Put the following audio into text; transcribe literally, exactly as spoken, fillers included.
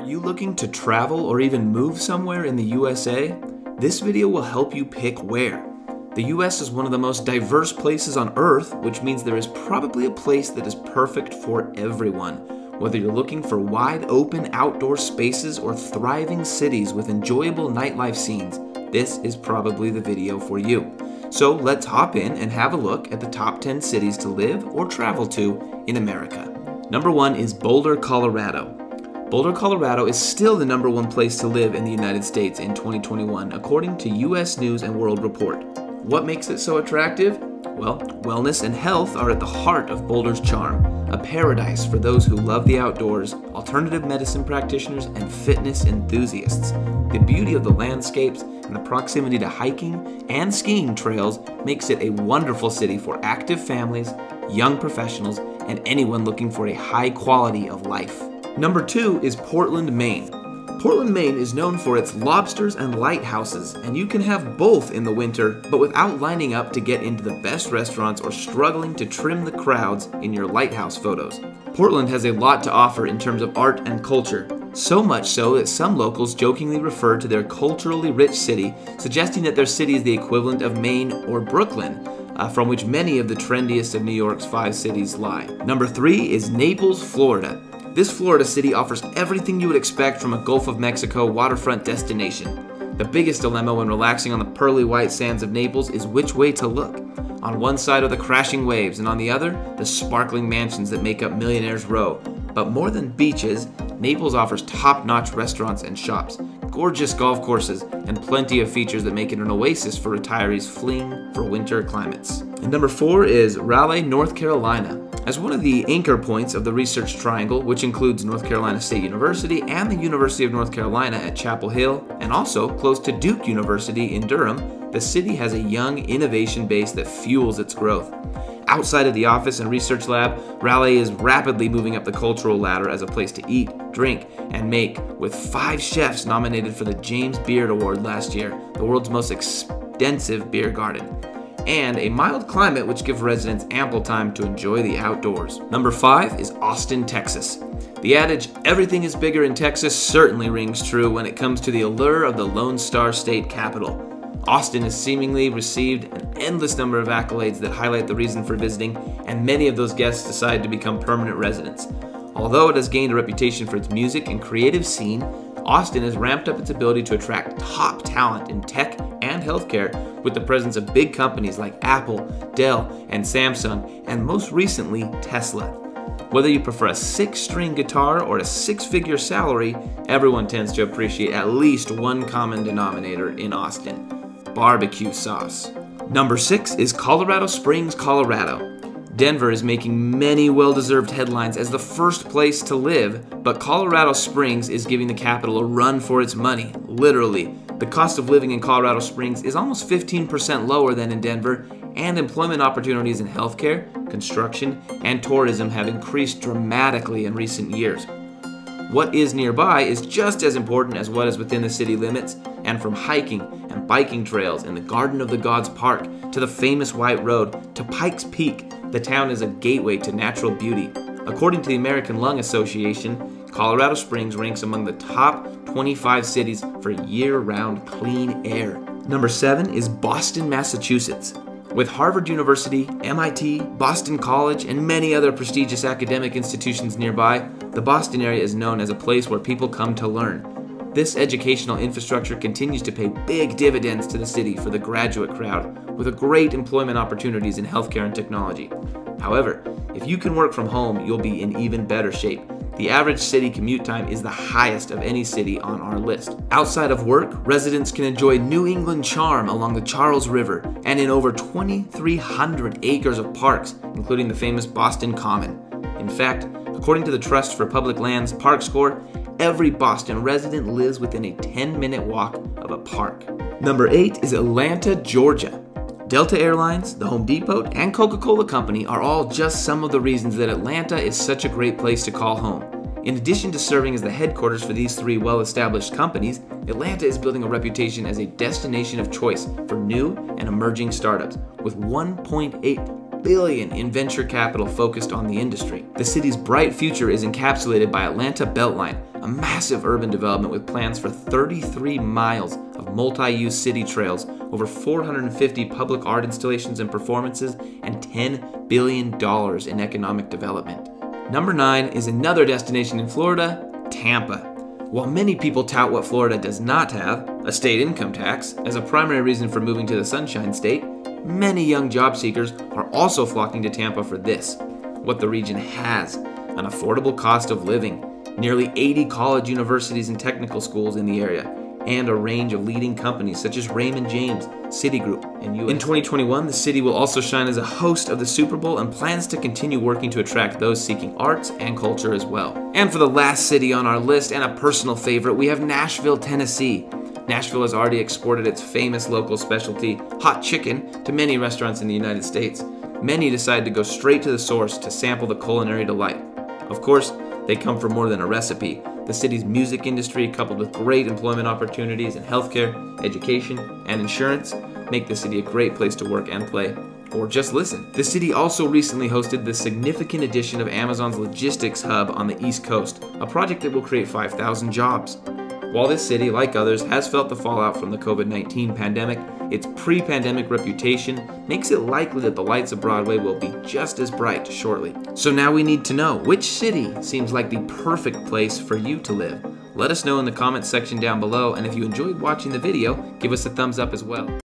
you looking to travel or even move somewhere in the U S A? This video will help you pick where. The U S is one of the most diverse places on Earth, which means there is probably a place that is perfect for everyone. Whether you're looking for wide open outdoor spaces or thriving cities with enjoyable nightlife scenes, this is probably the video for you. So let's hop in and have a look at the top ten cities to live or travel to in America. Number one is Boulder, Colorado. Boulder, Colorado is still the number one place to live in the United States in twenty twenty-one, according to U S News and World Report. What makes it so attractive? Well, wellness and health are at the heart of Boulder's charm, a paradise for those who love the outdoors, alternative medicine practitioners, and fitness enthusiasts. The beauty of the landscapes and the proximity to hiking and skiing trails makes it a wonderful city for active families, young professionals, and anyone looking for a high quality of life. Number two is Portland, Maine. Portland, Maine is known for its lobsters and lighthouses, and you can have both in the winter, but without lining up to get into the best restaurants or struggling to trim the crowds in your lighthouse photos. Portland has a lot to offer in terms of art and culture, so much so that some locals jokingly refer to their culturally rich city, suggesting that their city is the equivalent of Maine or Brooklyn, uh, from which many of the trendiest of New York's five cities lie. Number three is Naples, Florida. This Florida city offers everything you would expect from a Gulf of Mexico waterfront destination. The biggest dilemma when relaxing on the pearly white sands of Naples is which way to look. On one side are the crashing waves, and on the other, the sparkling mansions that make up Millionaire's Row. But more than beaches, Naples offers top-notch restaurants and shops, gorgeous golf courses, and plenty of features that make it an oasis for retirees fleeing for winter climates. And number four is Raleigh, North Carolina. As one of the anchor points of the Research Triangle, which includes North Carolina State University and the University of North Carolina at Chapel Hill, and also close to Duke University in Durham, the city has a young innovation base that fuels its growth. Outside of the office and research lab, Raleigh is rapidly moving up the cultural ladder as a place to eat, drink, and make, with five chefs nominated for the James Beard Award last year, the world's most extensive beer garden, and a mild climate which gives residents ample time to enjoy the outdoors. Number five is Austin, Texas. The adage, everything is bigger in Texas, certainly rings true when it comes to the allure of the Lone Star State capital. Austin has seemingly received an endless number of accolades that highlight the reason for visiting, and many of those guests decide to become permanent residents. Although it has gained a reputation for its music and creative scene, Austin has ramped up its ability to attract top talent in tech and healthcare with the presence of big companies like Apple, Dell, and Samsung, and most recently, Tesla. Whether you prefer a six-string guitar or a six-figure salary, everyone tends to appreciate at least one common denominator in Austin: barbecue sauce. Number six is Colorado Springs, Colorado. Denver is making many well-deserved headlines as the first place to live, but Colorado Springs is giving the capital a run for its money, literally. The cost of living in Colorado Springs is almost fifteen percent lower than in Denver, and employment opportunities in healthcare, construction, and tourism have increased dramatically in recent years. What is nearby is just as important as what is within the city limits, and from hiking and biking trails in the Garden of the Gods Park to the famous White Road to Pikes Peak, the town is a gateway to natural beauty. According to the American Lung Association, Colorado Springs ranks among the top twenty-five cities for year-round clean air. Number seven is Boston, Massachusetts. With Harvard University, M I T, Boston College, and many other prestigious academic institutions nearby, the Boston area is known as a place where people come to learn. This educational infrastructure continues to pay big dividends to the city for the graduate crowd, with great employment opportunities in healthcare and technology. However, if you can work from home, you'll be in even better shape. The average city commute time is the highest of any city on our list. Outside of work, residents can enjoy New England charm along the Charles River and in over twenty-three hundred acres of parks, including the famous Boston Common. In fact, according to the Trust for Public Lands Park Score, every Boston resident lives within a ten-minute walk of a park. Number eight is Atlanta, Georgia. Delta Airlines, the Home Depot, and Coca-Cola Company are all just some of the reasons that Atlanta is such a great place to call home. In addition to serving as the headquarters for these three well-established companies, Atlanta is building a reputation as a destination of choice for new and emerging startups, with one point eight billion dollars in venture capital focused on the industry. The city's bright future is encapsulated by Atlanta Beltline, a massive urban development with plans for thirty-three miles of multi-use city trails, over four hundred fifty public art installations and performances, and ten billion dollars in economic development. Number nine is another destination in Florida, Tampa. While many people tout what Florida does not have, a state income tax, as a primary reason for moving to the Sunshine State, many young job seekers are also flocking to Tampa for this: what the region has: an affordable cost of living, nearly eighty college, universities, and technical schools in the area, and a range of leading companies such as Raymond James, Citigroup, and U S In twenty twenty-one, the city will also shine as a host of the Super Bowl and plans to continue working to attract those seeking arts and culture as well. And for the last city on our list, and a personal favorite, we have Nashville, Tennessee. Nashville has already exported its famous local specialty, hot chicken, to many restaurants in the United States. Many decide to go straight to the source to sample the culinary delight. Of course, they come for more than a recipe. The city's music industry, coupled with great employment opportunities in healthcare, education, and insurance, make the city a great place to work and play, or just listen. The city also recently hosted the significant addition of Amazon's logistics hub on the East Coast, a project that will create five thousand jobs. While this city, like others, has felt the fallout from the COVID nineteen pandemic, its pre-pandemic reputation makes it likely that the lights of Broadway will be just as bright shortly. So now we need to know, which city seems like the perfect place for you to live? Let us know in the comments section down below, and if you enjoyed watching the video, give us a thumbs up as well.